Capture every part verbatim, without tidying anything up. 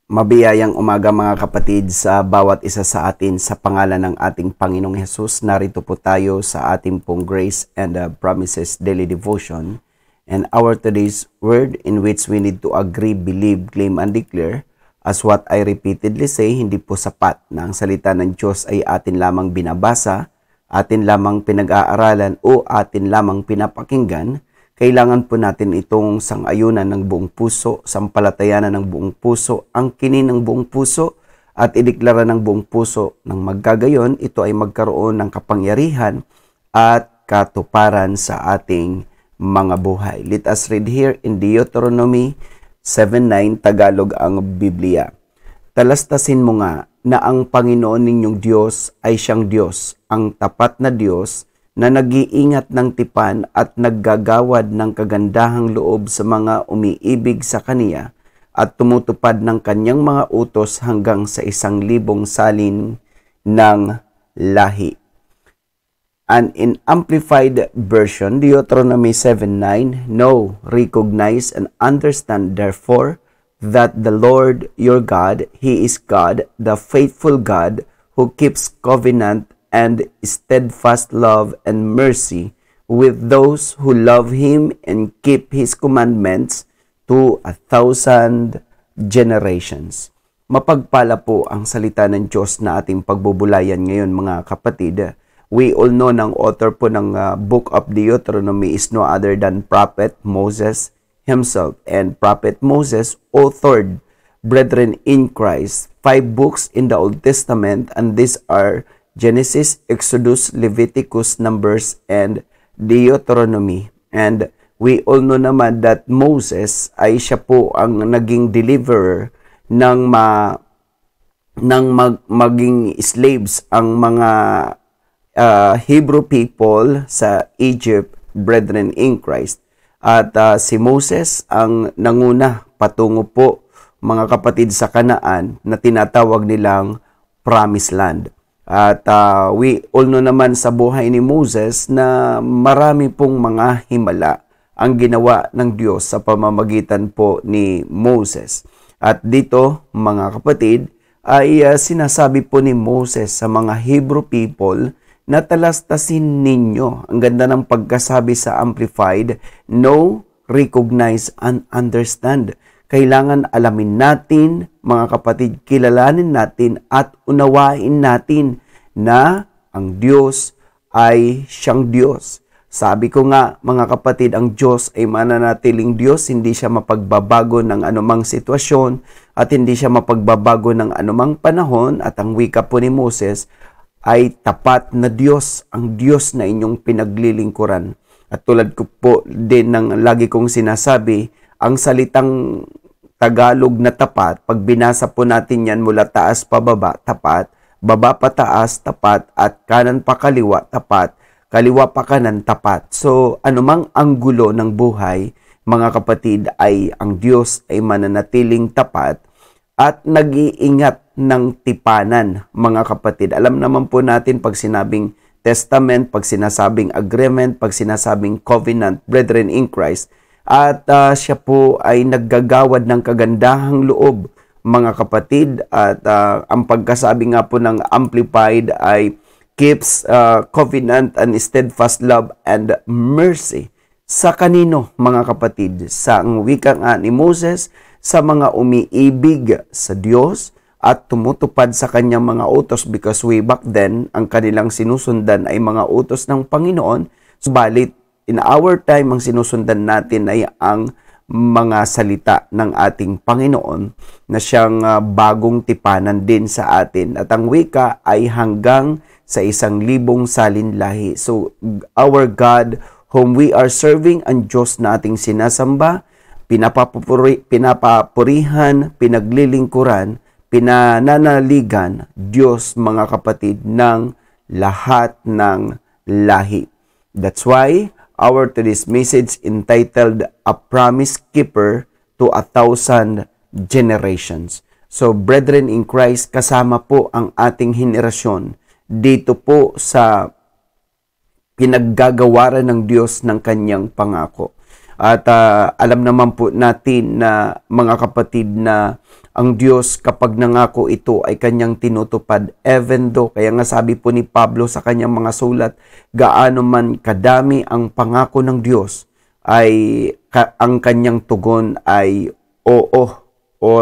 Mabiyayang umaga mga kapatid sa bawat isa sa atin sa pangalan ng ating Panginoong Hesus. Narito po tayo sa ating pong Grace and uh, Promises Daily Devotion. And our today's word in which we need to agree, believe, claim, and declare. As what I repeatedly say, hindi po sapat na ang salita ng Diyos ay atin lamang binabasa, atin lamang pinag-aaralan o atin lamang pinapakinggan. Kailangan po natin itong sang-ayunan ng buong puso, sampalatayanan ng buong puso, angkinin ng buong puso, at ideklara ng buong puso. Nang magkagayon, ito ay magkaroon ng kapangyarihan at katuparan sa ating mga buhay. Let us read here in Deuteronomy seven nine, Tagalog ang Biblia. Talastasin mo nga na ang Panginoon ninyong Diyos ay siyang Diyos, ang tapat na Diyos, na nag-iingat ng tipan at naggagawad ng kagandahang loob sa mga umiibig sa Kaniya at tumutupad ng Kanyang mga utos hanggang sa isang libong salin ng lahi. And in Amplified Version, Deuteronomy seven nine, Know, recognize, and understand therefore that the Lord your God, He is God, the faithful God, who keeps covenant and steadfast love and mercy with those who love Him and keep His commandments to a thousand generations. Mapagpala po ang salita ng Diyos na ating pagbubulayan ngayon mga kapatid. We all know ng author po ng uh, Book of Deuteronomy is no other than Prophet Moses himself. And Prophet Moses authored, brethren in Christ, five books in the Old Testament, and these are Genesis, Exodus, Leviticus, Numbers, and Deuteronomy. And we all know naman that Moses ay siya po ang naging deliverer ng, ma, ng mag, maging slaves ang mga uh, Hebrew people sa Egypt, brethren in Christ. At uh, si Moses ang nanguna patungo po mga kapatid sa Kanaan na tinatawag nilang Promised Land. At uh, we all know naman sa buhay ni Moses na marami pong mga himala ang ginawa ng Diyos sa pamamagitan po ni Moses. At dito, mga kapatid, ay uh, sinasabi po ni Moses sa mga Hebrew people na talastasin ninyo. Ang ganda ng pagkasabi sa Amplified, Know, recognize, and understand. Kailangan alamin natin, mga kapatid, kilalanin natin at unawain natin na ang Diyos ay siyang Diyos. Sabi ko nga, mga kapatid, ang Diyos ay mananatiling Diyos, hindi siya mapagbabago ng anumang sitwasyon at hindi siya mapagbabago ng anumang panahon. At ang wika po ni Moses ay tapat na Diyos, ang Diyos na inyong pinaglilingkuran. At tulad ko po din ng lagi kong sinasabi, ang salitang Tagalog na tapat, pag binasa po natin yan mula taas pababa, tapat, baba pa taas, tapat, at kanan pa kaliwa, tapat, kaliwa pa kanan, tapat. So, anumang anggulo ng buhay, mga kapatid, ay ang Diyos ay mananatiling tapat at nag-iingat ng tipanan, mga kapatid. Alam naman po natin pag sinabing testament, pag sinasabing agreement, pag sinasabing covenant, brethren in Christ, at uh, siya po ay naggagawad ng kagandahang loob, mga kapatid. At uh, ang pagkasabi nga po ng Amplified ay keeps uh, covenant and steadfast love and mercy. Sa kanino, mga kapatid? Sa ang wika nga ni Moses, sa mga umiibig sa Diyos at tumutupad sa kanyang mga utos, because way back then, ang kanilang sinusundan ay mga utos ng Panginoon. Subalit, in our time, ang sinusundan natin ay ang mga salita ng ating Panginoon na siyang uh, bagong tipanan din sa atin. At ang wika ay hanggang sa isang libong salin lahi. So, our God, whom we are serving, ang Diyos na ating sinasamba, pinapapuri, pinapapurihan, pinaglilingkuran, pinananaligan, Diyos, mga kapatid, ng lahat ng lahi. That's why our today's message entitled A Promise Keeper to a Thousand Generations. So, brethren in Christ, kasama po ang ating henerasyon dito po sa pinaggagawaran ng Diyos ng kanyang pangako. At uh, alam naman po natin na mga kapatid na ang Diyos kapag nangako ito ay kanyang tinutupad. Even though, kaya nga sabi po ni Pablo sa kanyang mga sulat, gaano man kadami ang pangako ng Diyos, ay ka, ang kanyang tugon ay oo or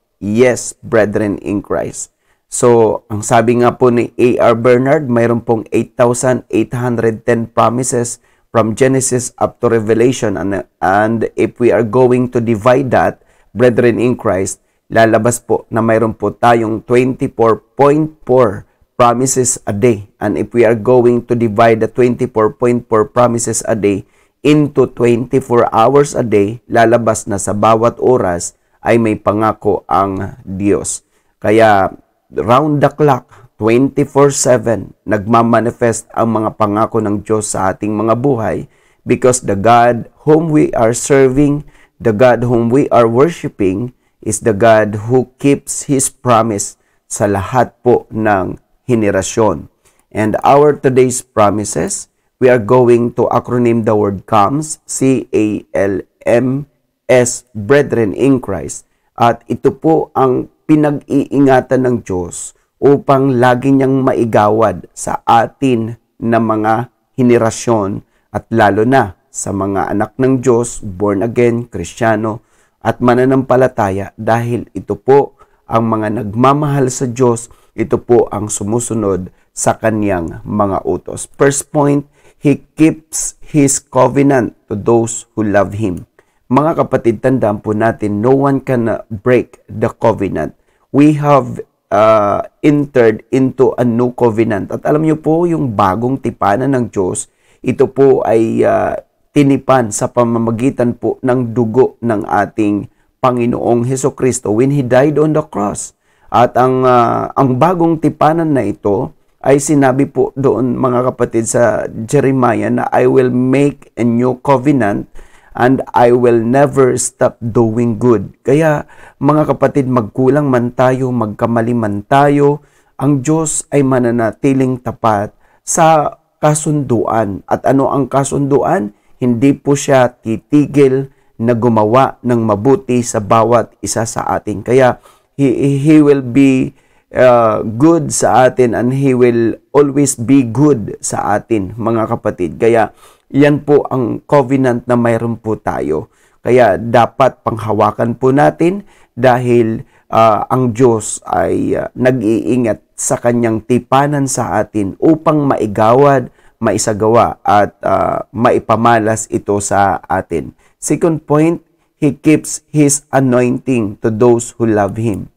yes, brethren in Christ. So, ang sabi nga po ni A R Bernard, mayroon pong eight thousand eight hundred ten promises from Genesis up to Revelation. And, and if we are going to divide that, brethren in Christ, lalabas po na mayroon po tayong twenty-four point four promises a day. And if we are going to divide the twenty-four point four promises a day into twenty-four hours a day, lalabas na sa bawat oras ay may pangako ang Diyos. Kaya round the clock, twenty-four seven, nagmamanifest ang mga pangako ng Diyos sa ating mga buhay because the God whom we are serving, the God whom we are worshiping, is the God who keeps His promise sa lahat po ng henerasyon. And our today's promises, we are going to acronym the word CALMS, C A L M S, Brethren in Christ. At ito po ang pinag-iingatan ng Diyos upang lagi niyang maigawad sa atin na mga henerasyon at lalo na sa mga anak ng Diyos, born again, Kristiyano, at mananampalataya dahil ito po ang mga nagmamahal sa Diyos, ito po ang sumusunod sa kanyang mga utos. First point, He keeps His covenant to those who love Him. Mga kapatid, tandaan po natin, no one can break the covenant. We have uh, entered into a new covenant. At alam niyo po, yung bagong tipanan ng Diyos, ito po ay uh, tinipan sa pamamagitan po ng dugo ng ating Panginoong Hesukristo when He died on the cross. At ang, uh, ang bagong tipanan na ito ay sinabi po doon mga kapatid sa Jeremiah na I will make a new covenant and I will never stop doing good. Kaya mga kapatid, magkulang man tayo, magkamali man tayo, ang Diyos ay mananatiling tapat sa kasunduan. At ano ang kasunduan? Hindi po siya titigil na gumawa ng mabuti sa bawat isa sa atin. Kaya He, he will be uh, good sa atin and He will always be good sa atin, mga kapatid. Kaya yan po ang covenant na mayroon po tayo. Kaya dapat panghawakan po natin dahil uh, ang Diyos ay uh, nag-iingat sa kanyang tipanan sa atin upang maigawad, maisagawa at uh, maipamalas ito sa atin. Second point, He keeps His anointing to those who love Him.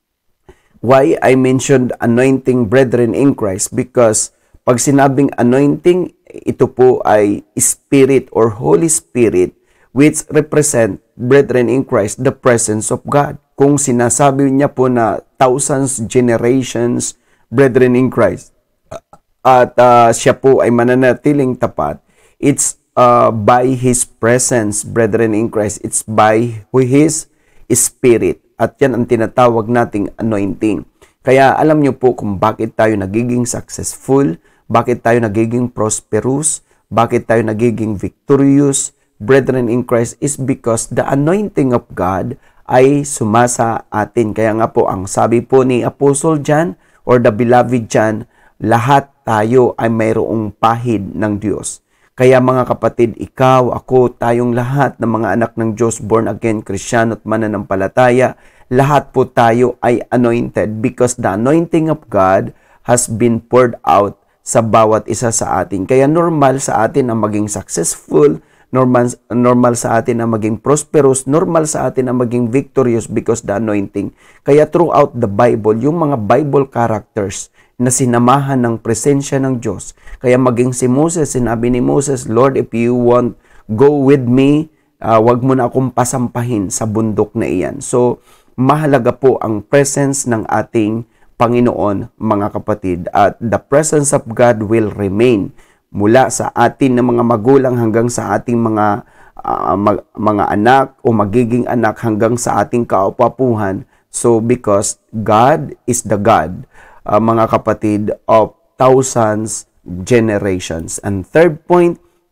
Why I mentioned anointing, brethren in Christ? Because pag sinabing anointing, ito po ay Spirit or Holy Spirit which represent, brethren in Christ, the presence of God. Kung sinasabi niya po na thousands, generations, brethren in Christ, at uh, siya po ay mananatiling tapat, it's uh, by His presence, brethren in Christ. It's by His Spirit. At yan ang tinatawag nating anointing. Kaya alam niyo po kung bakit tayo nagiging successful, bakit tayo nagiging prosperous, bakit tayo nagiging victorious, brethren in Christ, is because the anointing of God ay sumasa atin. Kaya nga po ang sabi po ni Apostle John or the beloved John, lahat tayo ay mayroong pahid ng Diyos. Kaya mga kapatid, ikaw, ako, tayong lahat ng mga anak ng Diyos, born again, Kristiyano at mananampalataya, lahat po tayo ay anointed because the anointing of God has been poured out sa bawat isa sa atin. Kaya normal sa atin ang maging successful, normal, normal sa atin ang maging prosperous, normal sa atin ang maging victorious because the anointing. Kaya throughout the Bible, yung mga Bible characters na sinamahan ng presensya ng Diyos. Kaya maging si Moses, sinabi ni Moses, Lord, if you want, go with me, uh, wag mo na akong pasampahin sa bundok na iyan. So, mahalaga po ang presence ng ating Panginoon, mga kapatid. At the presence of God will remain mula sa atin ng mga magulang hanggang sa ating mga uh, mag, mga anak o magiging anak hanggang sa ating kaupapuhan. So, because God is the God, uh, mga kapatid, of thousands generations. And third point,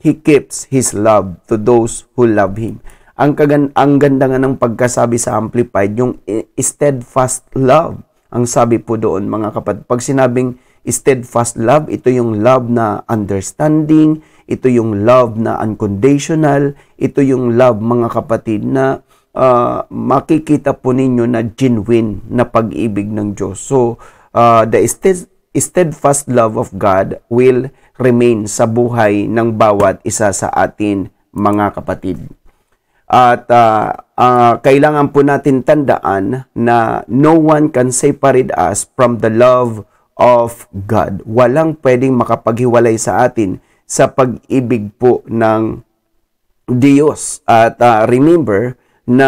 He keeps His love to those who love Him. Ang, kagan ang ganda nga ng pagkasabi sa Amplified, yung steadfast love. Ang sabi po doon, mga kapatid, pag sinabing steadfast love, ito yung love na understanding, ito yung love na unconditional, ito yung love, mga kapatid, na uh, makikita po ninyo na genuine na pag-ibig ng Diyos. So, uh, the stead steadfast love of God will remain sa buhay ng bawat isa sa atin, mga kapatid. At uh, uh, kailangan po natin tandaan na no one can separate us from the love of God. Walang pwedeng makapaghiwalay sa atin sa pag-ibig po ng Diyos. At uh, remember na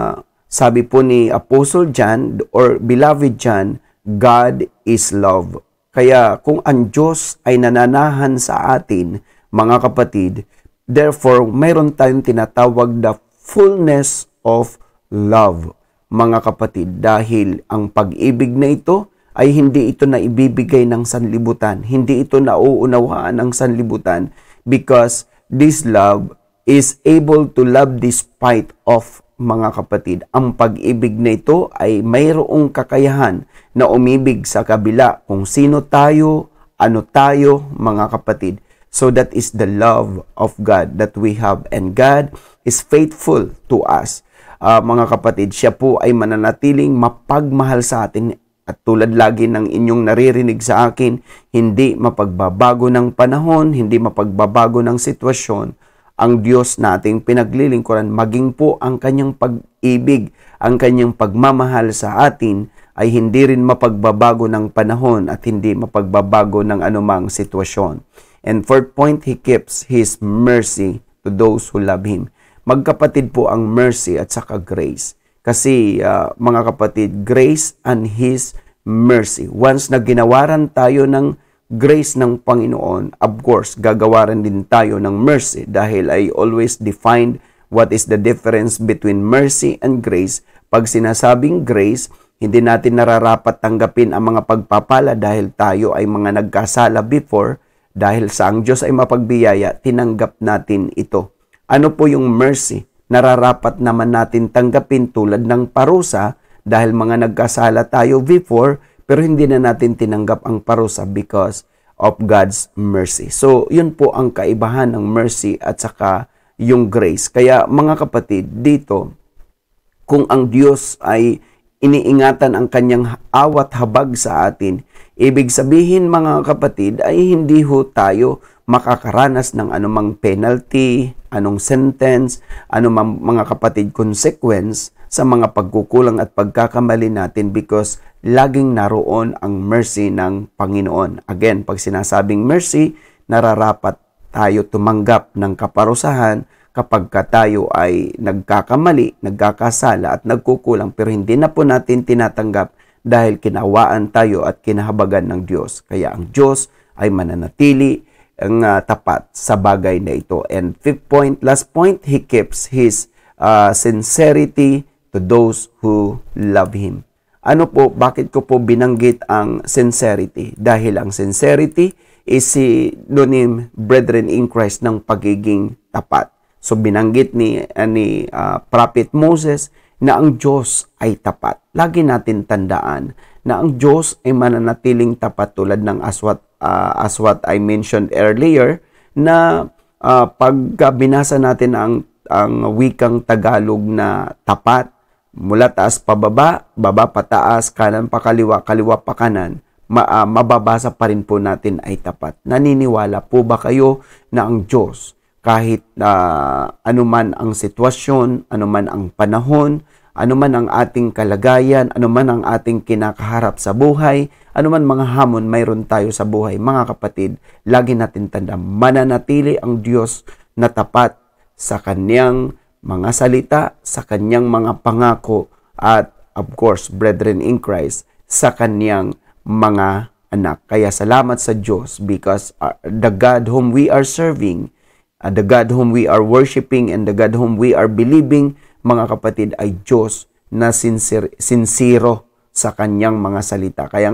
sabi po ni Apostle John or Beloved John, God is love. Kaya kung ang Diyos ay nananahan sa atin, mga kapatid, therefore mayroon tayong tinatawag na fullness of love, mga kapatid, dahil ang pag-ibig na ito ay hindi ito na ibibigay ng sanlibutan, hindi ito nauunawaan ng sanlibutan, because this love is able to love despite of, mga kapatid. Ang pag-ibig na ito ay mayroong kakayahan na umibig sa kabila kung sino tayo, ano tayo, mga kapatid. So that is the love of God that we have, and God is faithful to us. Uh, mga kapatid, siya po ay mananatiling mapagmahal sa atin, at tulad lagi ng inyong naririnig sa akin, hindi mapagbabago ng panahon, hindi mapagbabago ng sitwasyon. Ang Diyos nating pinaglilingkuran, maging po ang kanyang pag-ibig, ang kanyang pagmamahal sa atin ay hindi rin mapagbabago ng panahon at hindi mapagbabago ng anumang sitwasyon. And fourth point, He keeps His mercy to those who love Him. Magkapatid po ang mercy at saka grace. Kasi uh, mga kapatid, grace and His mercy. Once na ginawaran tayo ng grace ng Panginoon, of course, gagawaran din tayo ng mercy, dahil I always defined what is the difference between mercy and grace. Pag sinasabing grace, hindi natin nararapat tanggapin ang mga pagpapala dahil tayo ay mga nagkasala before. Dahil sa ang Diyos ay mapagbiyaya, tinanggap natin ito. Ano po yung mercy? Nararapat naman natin tanggapin tulad ng parusa dahil mga nagkasala tayo before, pero hindi na natin tinanggap ang parusa because of God's mercy. So, yun po ang kaibahan ng mercy at saka yung grace. Kaya mga kapatid, dito, kung ang Diyos ay iniingatan ang kanyang awat habag sa atin, ibig sabihin, mga kapatid, ay hindi ho tayo makakaranas ng anumang penalty, anong sentence, anumang, mga kapatid, consequence sa mga pagkukulang at pagkakamali natin, because laging naroon ang mercy ng Panginoon. Again, pag sinasabing mercy, nararapat tayo tumanggap ng kaparusahan kapag ka tayo ay nagkakamali, nagkakasala at nagkukulang, pero hindi na po natin tinatanggap dahil kinawaan tayo at kinahabagan ng Diyos. Kaya ang Diyos ay mananatili ang uh, tapat sa bagay na ito. And fifth point, last point, He keeps His uh, sincerity to those who love Him. Ano po, bakit ko po binanggit ang sincerity? Dahil ang sincerity is synonym, brethren in Christ, ng pagiging tapat. So binanggit ni, uh, ni uh, Prophet Moses na ang Diyos ay tapat. Lagi natin tandaan na ang Diyos ay mananatiling tapat, tulad ng as what, uh, as what I mentioned earlier, na uh, pagka binasa natin ang, ang wikang Tagalog na tapat, mula taas pababa, baba pataas, kanan pa kaliwa, kaliwa pa kanan, ma, uh, mababasa pa rin po natin ay tapat. Naniniwala po ba kayo na ang Diyos, kahit uh, anuman ang sitwasyon, anuman ang panahon, anuman ang ating kalagayan, anuman ang ating kinakaharap sa buhay, anuman mga hamon mayroon tayo sa buhay, mga kapatid, lagi natin tanda, mananatili ang Diyos na tapat sa kanyang mga salita, sa kanyang mga pangako, at of course, brethren in Christ, sa kanyang mga anak. Kaya salamat sa Diyos, because uh, the God whom we are serving, uh, the God whom we are worshiping, and the God whom we are believing, mga kapatid, ay Diyos na sincere, sincero sa kanyang mga salita. Kaya nga,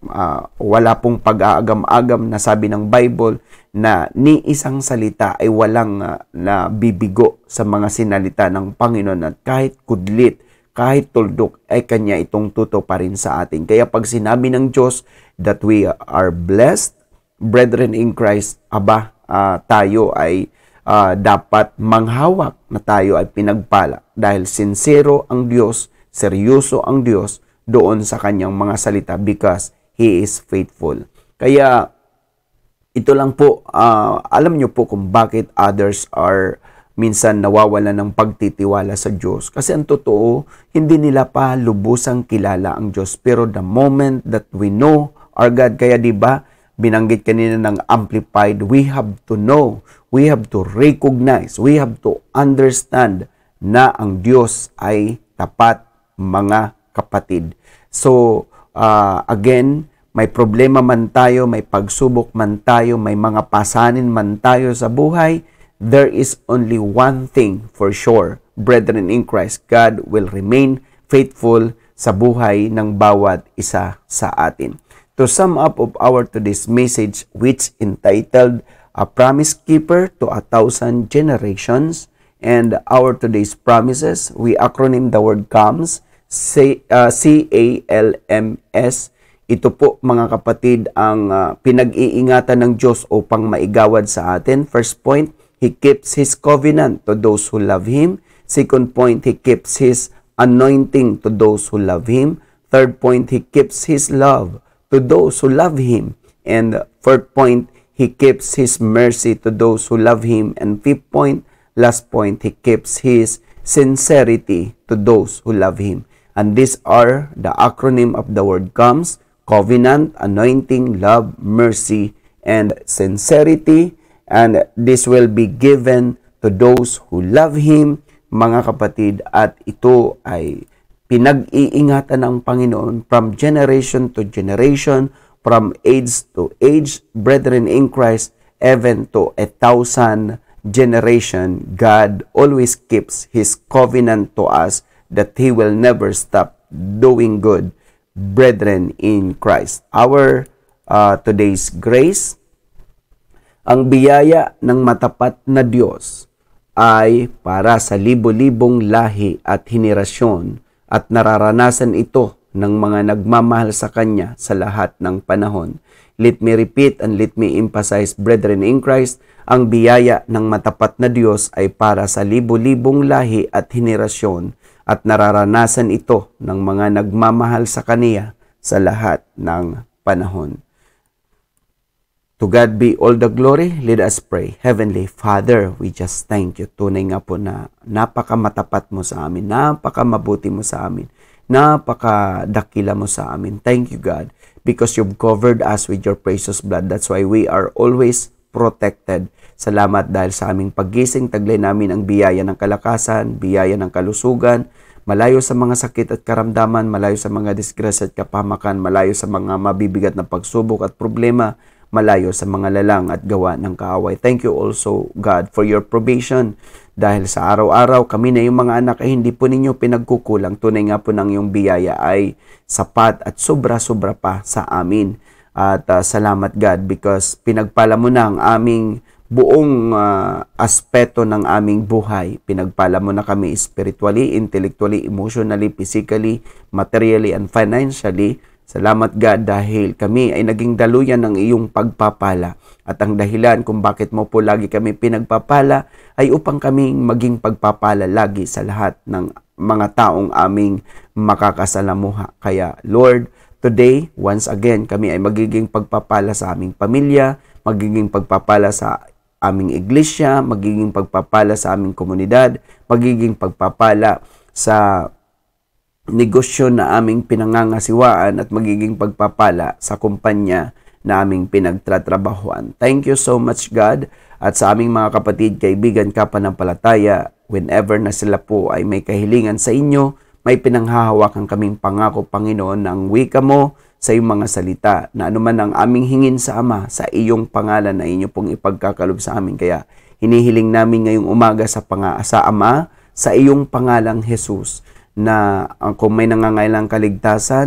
uh, wala pong pag-aagam-agam na sabi ng Bible na ni isang salita ay walang uh, na bibigo sa mga sinalita ng Panginoon at kahit kudlit, kahit tuldok ay Kanya itong tuto pa rin sa atin. Kaya pag sinabi ng Diyos that we are blessed, brethren in Christ, aba, uh, tayo ay uh, dapat manghawak na tayo ay pinagpala dahil sincero ang Diyos, seryoso ang Diyos doon sa Kanyang mga salita because He is faithful. Kaya ito lang po, uh, alam nyo po kung bakit others are minsan nawawala ng pagtitiwala sa Diyos. Kasi ang totoo, hindi nila pa lubusang kilala ang Diyos. Pero the moment that we know our God, kaya di ba binanggit kanina ng Amplified, we have to know, we have to recognize, we have to understand na ang Diyos ay tapat, mga kapatid. So, uh, again, may problema man tayo, may pagsubok man tayo, may mga pasanin man tayo sa buhay, there is only one thing for sure, brethren in Christ, God will remain faithful sa buhay ng bawat isa sa atin. To sum up of our today's message, which entitled A Promise Keeper to a Thousand Generations, and our today's promises, we acronym the word CALMS, C A L M S. Ito po mga kapatid ang uh, pinag-iingatan ng Diyos upang maigawad sa atin. First point, He keeps His covenant to those who love Him. Second point, He keeps His anointing to those who love Him. Third point, He keeps His love to those who love Him. And fourth point, He keeps His mercy to those who love Him. And fifth point, last point, He keeps His sincerity to those who love Him. And these are the acronym of the word CALMS: covenant, anointing, love, mercy, and sincerity. And this will be given to those who love Him, mga kapatid. At ito ay pinag-iingatan ng Panginoon from generation to generation, from age to age, brethren in Christ, even to a thousand generation. God always keeps His covenant to us that He will never stop doing good, brethren in Christ. Our uh, today's grace, ang biyaya ng matapat na Diyos ay para sa libo-libong lahi at henerasyon at nararanasan ito ng mga nagmamahal sa Kanya sa lahat ng panahon. Let me repeat and let me emphasize, brethren in Christ, ang biyaya ng matapat na Diyos ay para sa libo-libong lahi at henerasyon at nararanasan ito ng mga nagmamahal sa Kaniya sa lahat ng panahon. To God be all the glory. Let us pray. Heavenly Father, we just thank you. Tunay nga po na napakamatapat mo sa amin, napakamabuti mo sa amin, napakadakila mo sa amin. Thank you, God, because you've covered us with your precious blood. That's why we are always protected. Salamat dahil sa aming paggising, taglay namin ang biyaya ng kalakasan, biyaya ng kalusugan, malayo sa mga sakit at karamdaman, malayo sa mga disgrasya at kapahamakan, malayo sa mga mabibigat na pagsubok at problema, malayo sa mga lalang at gawa ng kaaway. Thank you also, God, for your provision. Dahil sa araw-araw, kami na yung mga anak ay hindi po ninyo pinagkukulang. Tunay nga po ng yung biyaya ay sapat at sobra-sobra pa sa amin. At uh, salamat, God, because pinagpala mo na ang aming buong uh, aspeto ng aming buhay. Pinagpala mo na kami spiritually, intellectually, emotionally, physically, materially, and financially. Salamat, God, dahil kami ay naging daluyan ng iyong pagpapala. At ang dahilan kung bakit mo po lagi kami pinagpapala ay upang kaming maging pagpapala lagi sa lahat ng mga taong aming makakasalamuha. Kaya, Lord, today, once again, kami ay magiging pagpapala sa aming pamilya, magiging pagpapala sa aming iglesia, magiging pagpapala sa aming komunidad, magiging pagpapala sa negosyo na aming pinangangasiwaan at magiging pagpapala sa kumpanya na aming pinagtatrabahuan. Thank you so much, God. At sa aming mga kapatid, kaibigan, kapanampalataya, whenever na sila po ay may kahilingan sa inyo, may pinanghahawakan kaming pangako, Panginoon, ng wika mo sa iyong mga salita na anuman ang aming hingin sa Ama, sa iyong pangalan na inyo pong ipagkakalob sa amin. Kaya hinihiling namin ngayong umaga sa, panga, sa Ama, sa iyong pangalang Jesus, na uh, kung may nangangailang kaligtasan,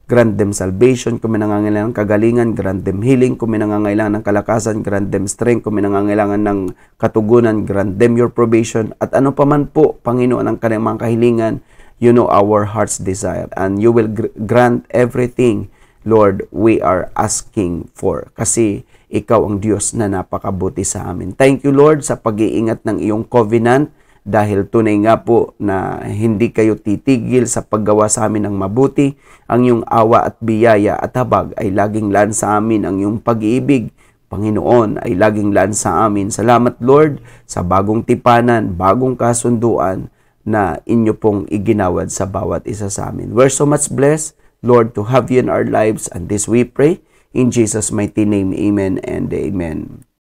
grant them salvation. Kung may nangangailangan ng kagalingan, grant them healing. Kung may nangangailangan ng kalakasan, grant them strength. Kung may nangangailangan ng katugunan, grant them your probation. At ano pa man po, Panginoon, ang kanilang mga kahilingan, you know our heart's desire. And you will gr- grant everything, Lord, we are asking for. Kasi ikaw ang Diyos na napakabuti sa amin. Thank you, Lord, sa pag-iingat ng iyong covenant. Dahil tunay nga po na hindi kayo titigil sa paggawa sa amin ng mabuti, ang iyong awa at biyaya at habag ay laging laan sa amin, ang iyong pag-ibig, Panginoon, ay laging laan sa amin. Salamat, Lord, sa bagong tipanan, bagong kasunduan na inyo pong iginawad sa bawat isa sa amin. We're so much blessed, Lord, to have you in our lives, and this we pray in Jesus' mighty name. Amen and amen.